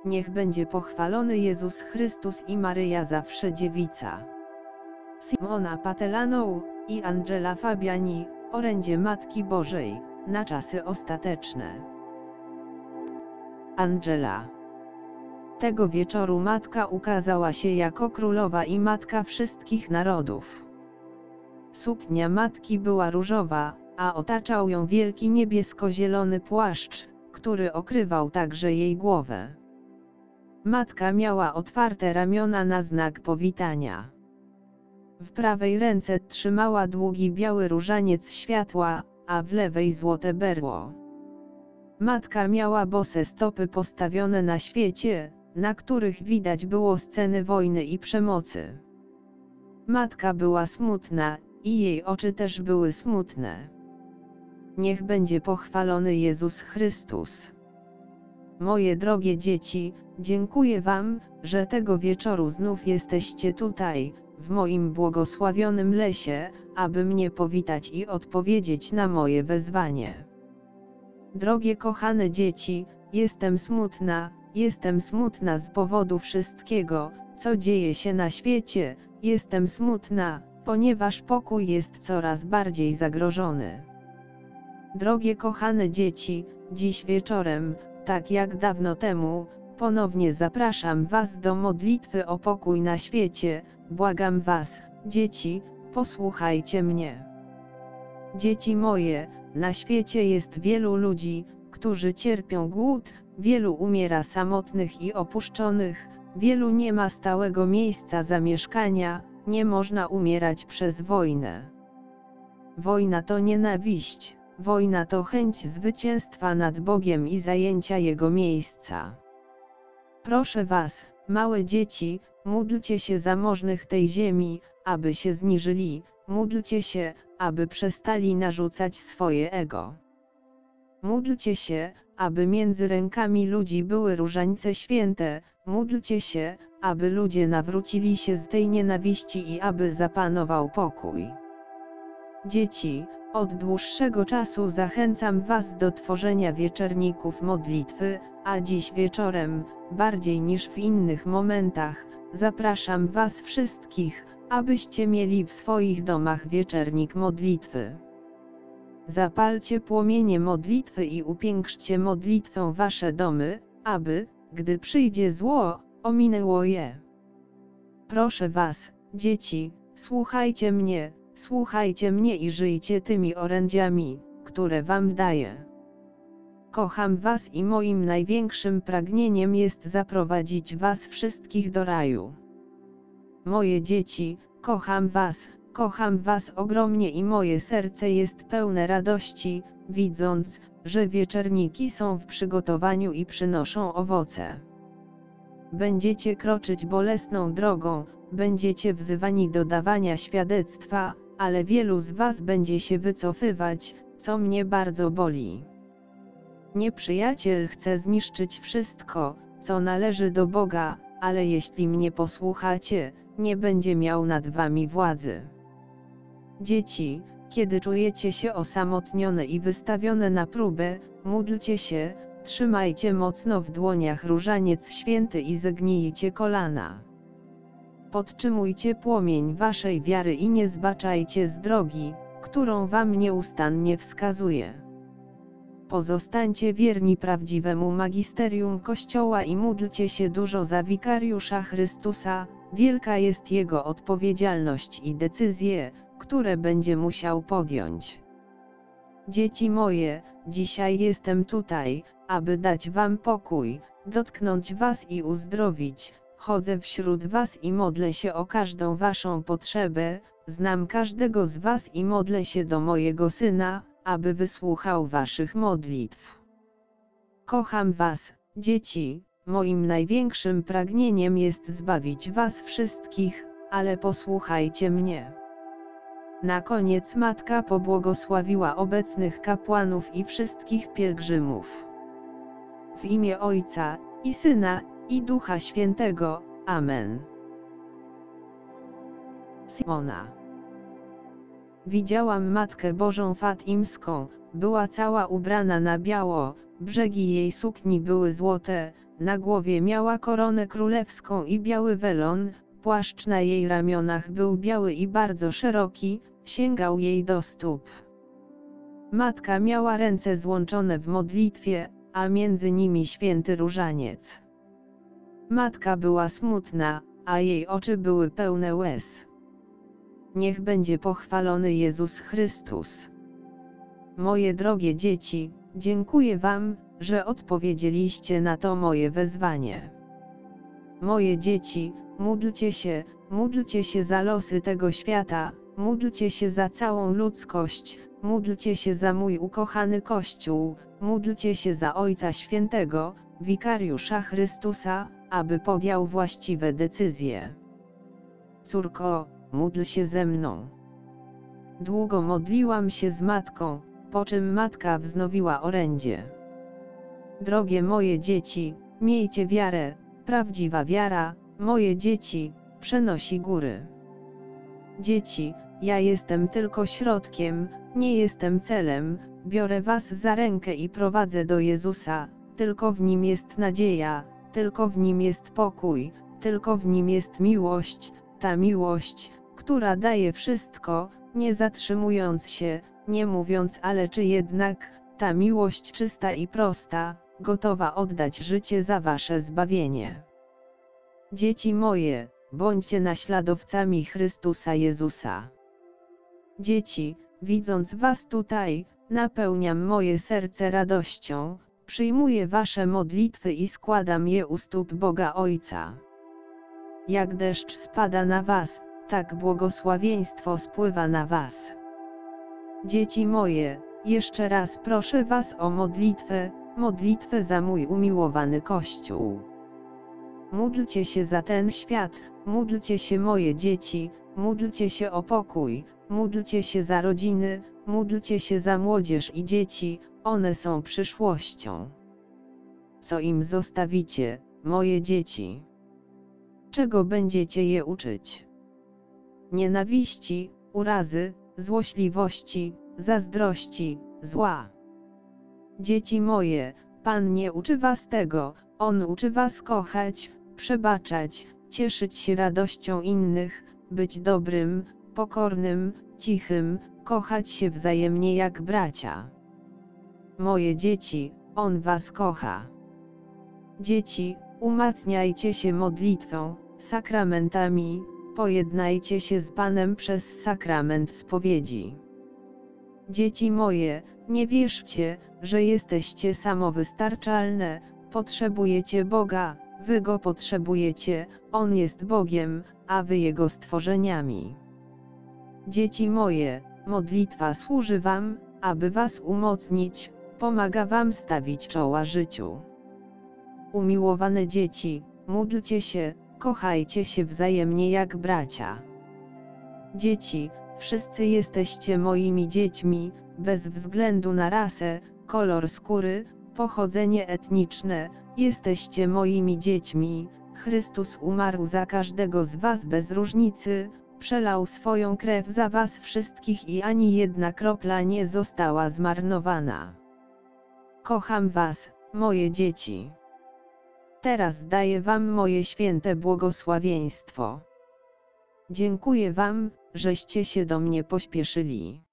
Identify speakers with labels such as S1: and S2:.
S1: Niech będzie pochwalony Jezus Chrystus i Maryja zawsze dziewica. Simona Patellanou i Angela Fabiani, orędzie Matki Bożej, na czasy ostateczne. Angela. Tego wieczoru Matka ukazała się jako królowa i matka wszystkich narodów. Suknia Matki była różowa, a otaczał ją wielki niebiesko-zielony płaszcz, który okrywał także jej głowę. Matka miała otwarte ramiona na znak powitania. W prawej ręce trzymała długi biały różaniec światła, a w lewej złote berło. Matka miała bose stopy postawione na świecie, na których widać było sceny wojny i przemocy. Matka była smutna, i jej oczy też były smutne. Niech będzie pochwalony Jezus Chrystus. Moje drogie dzieci, dziękuję Wam, że tego wieczoru znów jesteście tutaj, w moim błogosławionym lesie, aby mnie powitać i odpowiedzieć na moje wezwanie. Drogie kochane dzieci, jestem smutna z powodu wszystkiego, co dzieje się na świecie, jestem smutna, ponieważ pokój jest coraz bardziej zagrożony. Drogie kochane dzieci, dziś wieczorem, tak jak dawno temu, ponownie zapraszam Was do modlitwy o pokój na świecie. Błagam Was, dzieci, posłuchajcie mnie. Dzieci moje, na świecie jest wielu ludzi, którzy cierpią głód, wielu umiera samotnych i opuszczonych, wielu nie ma stałego miejsca zamieszkania, nie można umierać przez wojnę. Wojna to nienawiść, wojna to chęć zwycięstwa nad Bogiem i zajęcia Jego miejsca. Proszę Was, małe dzieci, módlcie się za możnych tej ziemi, aby się zniżyli, módlcie się, aby przestali narzucać swoje ego. Módlcie się, aby między rękami ludzi były różańce święte, módlcie się, aby ludzie nawrócili się z tej nienawiści i aby zapanował pokój. Dzieci, od dłuższego czasu zachęcam Was do tworzenia wieczerników modlitwy, a dziś wieczorem, bardziej niż w innych momentach, zapraszam Was wszystkich, abyście mieli w swoich domach wieczernik modlitwy. Zapalcie płomienie modlitwy i upiększcie modlitwą Wasze domy, aby, gdy przyjdzie zło, ominęło je. Proszę Was, dzieci, słuchajcie mnie i żyjcie tymi orędziami, które Wam daję. Kocham Was i moim największym pragnieniem jest zaprowadzić Was wszystkich do raju. Moje dzieci, kocham Was ogromnie i moje serce jest pełne radości, widząc, że wieczerniki są w przygotowaniu i przynoszą owoce. Będziecie kroczyć bolesną drogą, będziecie wzywani do dawania świadectwa, ale wielu z Was będzie się wycofywać, co mnie bardzo boli. Nieprzyjaciel chce zniszczyć wszystko, co należy do Boga, ale jeśli mnie posłuchacie, nie będzie miał nad Wami władzy. Dzieci, kiedy czujecie się osamotnione i wystawione na próbę, módlcie się, trzymajcie mocno w dłoniach różaniec święty i zegnijcie kolana. Podtrzymujcie płomień Waszej wiary i nie zbaczajcie z drogi, którą Wam nieustannie wskazuję. Pozostańcie wierni prawdziwemu magisterium Kościoła i módlcie się dużo za wikariusza Chrystusa, wielka jest jego odpowiedzialność i decyzje, które będzie musiał podjąć. Dzieci moje, dzisiaj jestem tutaj, aby dać Wam pokój, dotknąć Was i uzdrowić. Chodzę wśród Was i modlę się o każdą Waszą potrzebę, znam każdego z Was i modlę się do mojego Syna, aby wysłuchał Waszych modlitw. Kocham Was, dzieci, moim największym pragnieniem jest zbawić Was wszystkich, ale posłuchajcie mnie. Na koniec Matka pobłogosławiła obecnych kapłanów i wszystkich pielgrzymów. W imię Ojca, i Syna, i Ducha Świętego, Amen. Simona. Widziałam Matkę Bożą Fatimską, była cała ubrana na biało, brzegi jej sukni były złote, na głowie miała koronę królewską i biały welon, płaszcz na jej ramionach był biały i bardzo szeroki, sięgał jej do stóp. Matka miała ręce złączone w modlitwie, a między nimi święty różaniec. Matka była smutna, a jej oczy były pełne łez. Niech będzie pochwalony Jezus Chrystus. Moje drogie dzieci, dziękuję wam, że odpowiedzieliście na to moje wezwanie. Moje dzieci, módlcie się za losy tego świata, módlcie się za całą ludzkość, módlcie się za mój ukochany Kościół, módlcie się za Ojca Świętego, Wikariusza Chrystusa, aby podjął właściwe decyzje. Córko, módl się ze mną. Długo modliłam się z matką, po czym matka wznowiła orędzie. Drogie moje dzieci, miejcie wiarę, prawdziwa wiara, moje dzieci, przenosi góry. Dzieci, ja jestem tylko środkiem, nie jestem celem, biorę was za rękę i prowadzę do Jezusa, tylko w Nim jest nadzieja, tylko w Nim jest pokój, tylko w Nim jest miłość, ta miłość, która daje wszystko, nie zatrzymując się, nie mówiąc ale czy jednak, ta miłość czysta i prosta, gotowa oddać życie za wasze zbawienie. Dzieci moje, bądźcie naśladowcami Chrystusa Jezusa. Dzieci, widząc was tutaj, napełniam moje serce radością, przyjmuję wasze modlitwy i składam je u stóp Boga Ojca. Jak deszcz spada na was, tak błogosławieństwo spływa na was. Dzieci moje, jeszcze raz proszę was o modlitwę za mój umiłowany Kościół. Módlcie się za ten świat, módlcie się moje dzieci, módlcie się o pokój, módlcie się za rodziny, módlcie się za młodzież i dzieci, one są przyszłością. Co im zostawicie, moje dzieci? Czego będziecie je uczyć? Nienawiści, urazy, złośliwości, zazdrości, zła. Dzieci moje, Pan nie uczy was tego, On uczy was kochać, przebaczać, cieszyć się radością innych, być dobrym, pokornym, cichym, kochać się wzajemnie jak bracia. Moje dzieci, On was kocha. Dzieci, umacniajcie się modlitwą, sakramentami, pojednajcie się z Panem przez sakrament spowiedzi. Dzieci moje, nie wierzcie, że jesteście samowystarczalne, potrzebujecie Boga, wy Go potrzebujecie, On jest Bogiem, a wy Jego stworzeniami. Dzieci moje, modlitwa służy wam, aby was umocnić, pomaga wam stawić czoła życiu. Umiłowane dzieci, módlcie się, kochajcie się wzajemnie jak bracia. Dzieci, wszyscy jesteście moimi dziećmi, bez względu na rasę, kolor skóry, pochodzenie etniczne, jesteście moimi dziećmi. Chrystus umarł za każdego z was bez różnicy, przelał swoją krew za was wszystkich i ani jedna kropla nie została zmarnowana. Kocham was, moje dzieci. Teraz daję wam moje święte błogosławieństwo. Dziękuję wam, żeście się do mnie pośpieszyli.